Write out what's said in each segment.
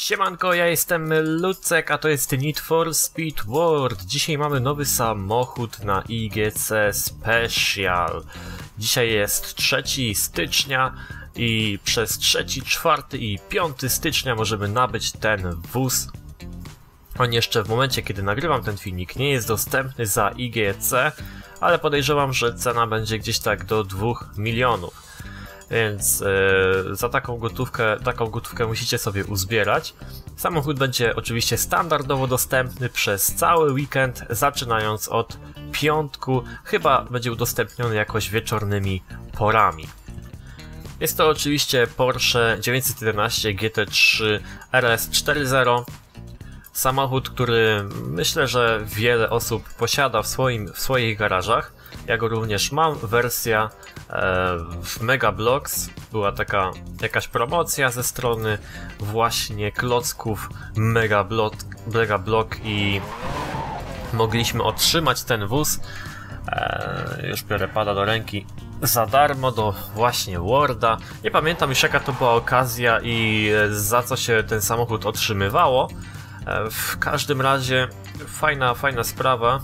Siemanko, ja jestem Lucek, a to jest Need for Speed World. Dzisiaj mamy nowy samochód na IGC Special. Dzisiaj jest 3 stycznia i przez 3, 4 i 5 stycznia możemy nabyć ten wóz. On jeszcze w momencie, kiedy nagrywam ten filmik, nie jest dostępny za IGC, ale podejrzewam, że cena będzie gdzieś tak do 2 milionów. Więc za taką gotówkę musicie sobie uzbierać. Samochód będzie oczywiście standardowo dostępny przez cały weekend, zaczynając od piątku. Chyba będzie udostępniony jakoś wieczornymi porami. Jest to oczywiście Porsche 911 GT3 RS 4.0. Samochód, który myślę, że wiele osób posiada w swoich garażach. Ja go również mam. Wersja w Mega Bloks. Była taka jakaś promocja ze strony właśnie klocków Mega Block i mogliśmy otrzymać ten wóz. Już biorę pada do ręki. Za darmo do właśnie Worda. Nie pamiętam już, jaka to była okazja i za co się ten samochód otrzymywało. W każdym razie fajna sprawa.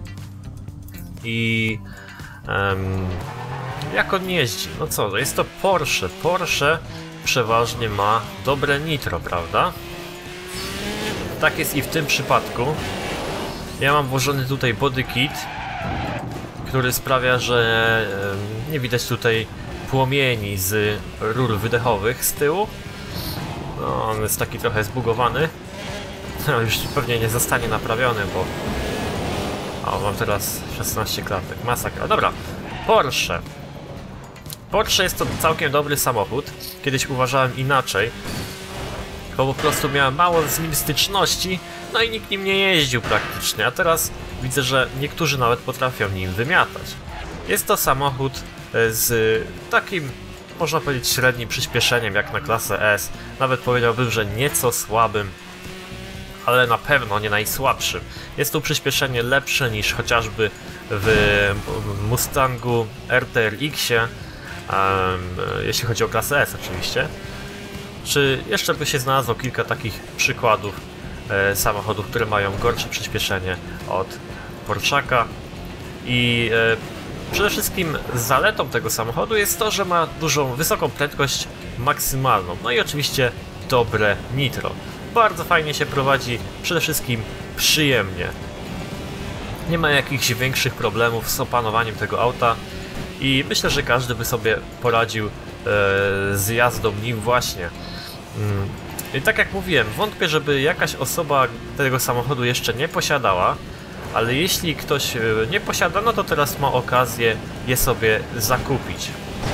I jak on jeździ? No co, jest to Porsche. Porsche przeważnie ma dobre nitro, prawda? Tak jest i w tym przypadku. Ja mam włożony tutaj body kit, który sprawia, że nie widać tutaj płomieni z rur wydechowych z tyłu. No, on jest taki trochę zbugowany. No, już pewnie nie zostanie naprawiony, bo... O, mam teraz 16 klatek. Masakra. Dobra. Porsche. Porsche jest to całkiem dobry samochód. Kiedyś uważałem inaczej, bo po prostu miałem mało z nim styczności, no i nikt nim nie jeździł praktycznie, a teraz widzę, że niektórzy nawet potrafią nim wymiatać. Jest to samochód z takim, można powiedzieć, średnim przyspieszeniem jak na klasę S. Nawet powiedziałbym, że nieco słabym, ale na pewno nie najsłabszym. Jest to przyspieszenie lepsze niż chociażby w Mustangu RTR-X-ie, jeśli chodzi o klasę S oczywiście. Czy jeszcze by się znalazło kilka takich przykładów samochodów, które mają gorsze przyspieszenie od Porszaka. I przede wszystkim zaletą tego samochodu jest to, że ma wysoką prędkość maksymalną. No i oczywiście dobre nitro. Bardzo fajnie się prowadzi, przede wszystkim przyjemnie. Nie ma jakichś większych problemów z opanowaniem tego auta i myślę, że każdy by sobie poradził z jazdą nim właśnie. I tak jak mówiłem, wątpię, żeby jakaś osoba tego samochodu jeszcze nie posiadała, ale jeśli ktoś nie posiada, no to teraz ma okazję je sobie zakupić.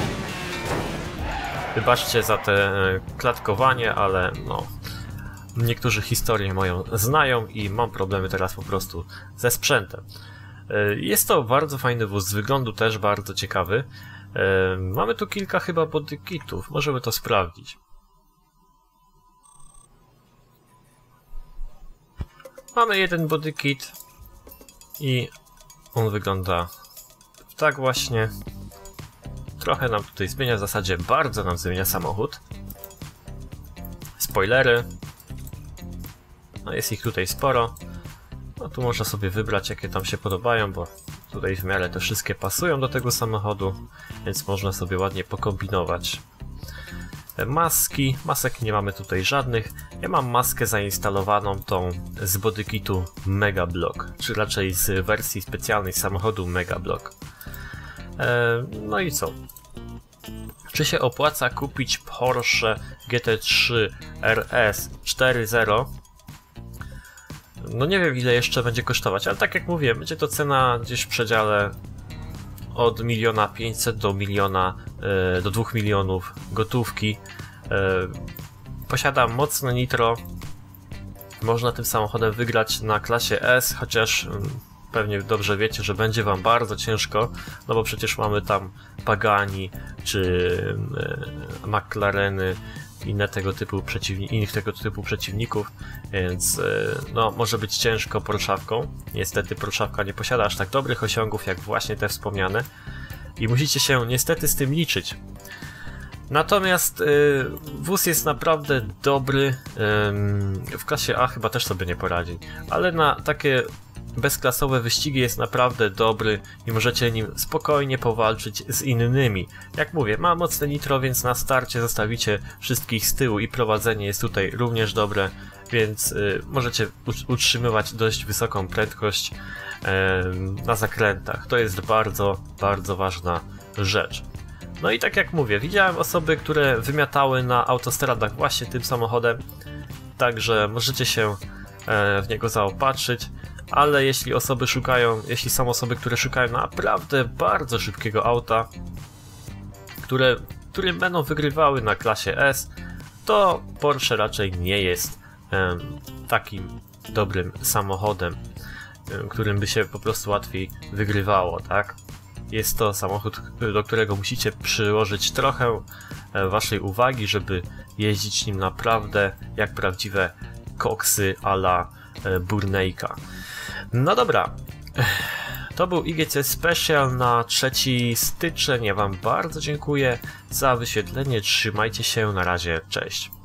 Wybaczcie za te klatkowanie, ale no... Niektórzy historię moją znają i mam problemy teraz po prostu ze sprzętem. Jest to bardzo fajny wóz, z wyglądu też bardzo ciekawy. Mamy tu kilka chyba bodykitów, możemy to sprawdzić. Mamy jeden bodykit i on wygląda tak właśnie. Trochę nam tutaj zmienia, w zasadzie bardzo nam zmienia samochód. Spoilery. No jest ich tutaj sporo. No tu można sobie wybrać, jakie tam się podobają, bo tutaj w miarę te wszystkie pasują do tego samochodu, więc można sobie ładnie pokombinować. Masek nie mamy tutaj żadnych. Ja mam maskę zainstalowaną tą z bodykitu Mega Block, czy raczej z wersji specjalnej samochodu Mega Block. No i co? Czy się opłaca kupić Porsche GT3 RS 4.0? No nie wiem, ile jeszcze będzie kosztować, ale tak jak mówiłem, będzie to cena gdzieś w przedziale od 1 500 000 do 2 milionów gotówki. Posiada mocne nitro. Można tym samochodem wygrać na klasie S, chociaż pewnie dobrze wiecie, że będzie wam bardzo ciężko, no bo przecież mamy tam Pagani czy McLareny, innych tego typu przeciwników, więc no, może być ciężko Porszawką. Niestety Porszawka nie posiada aż tak dobrych osiągów jak właśnie te wspomniane i musicie się niestety z tym liczyć. Natomiast wóz jest naprawdę dobry, w klasie A chyba też sobie nie poradzi, ale na takie bezklasowe wyścigi jest naprawdę dobry i możecie nim spokojnie powalczyć z innymi. Jak mówię, ma mocne nitro, więc na starcie zostawicie wszystkich z tyłu i prowadzenie jest tutaj również dobre, więc możecie utrzymywać dość wysoką prędkość na zakrętach. To jest bardzo, bardzo ważna rzecz. No i tak jak mówię, widziałem osoby, które wymiatały na autostradach właśnie tym samochodem, także możecie się w niego zaopatrzyć, ale jeśli są osoby, które szukają naprawdę bardzo szybkiego auta, które będą wygrywały na klasie S, to Porsche raczej nie jest takim dobrym samochodem, którym by się po prostu łatwiej wygrywało, tak? Jest to samochód, do którego musicie przyłożyć trochę waszej uwagi, żeby jeździć nim naprawdę jak prawdziwe koksy a la Burnejka. No dobra, to był IGC Special na 3 styczeń. Ja wam bardzo dziękuję za wyświetlenie. Trzymajcie się, na razie, cześć.